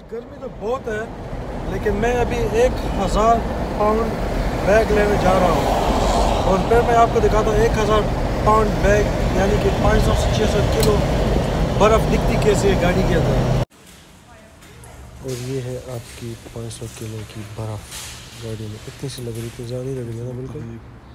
गर्मी तो बहुत है, लेकिन मैं अभी 1000 पाउंड बैग लेने जा रहा हूँ और फिर मैं आपको दिखाता हूँ 1000 पाउंड बैग यानी कि 500 से 600 किलो बर्फ़ दिखती कैसे है गाड़ी के अंदर। और ये है आपकी 500 किलो की बर्फ़ गाड़ी में। इतनी सी लग रही थी, ज़्यादा लग रही है ना बिल्कुल।